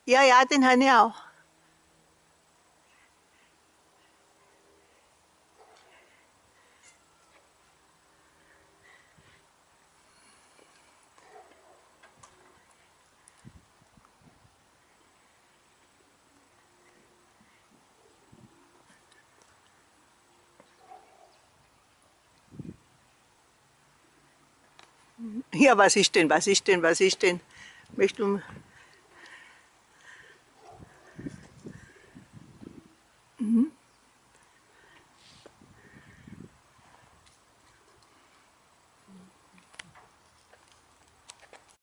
Ja, ja, den habe ich auch. Ja, was ist denn? Was ist denn? Was ist denn? Möchtest du